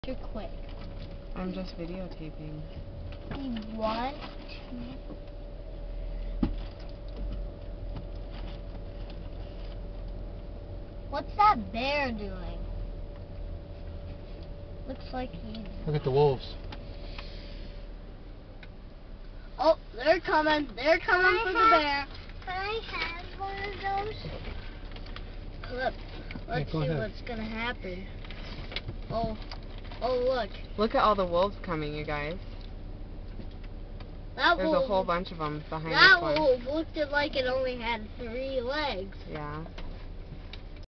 extra quick. I'm just videotaping. We want to... What's that bear doing? Looks like he's... Look at the wolves. Oh, they're coming. They're coming for the bear. Can I have one of those? Let's go see ahead. what's gonna happen. Oh, look. Look at all the wolves coming, you guys. That There's wolf, a whole bunch of them behind that this one. wolf looked like it only had 3 legs. Yeah.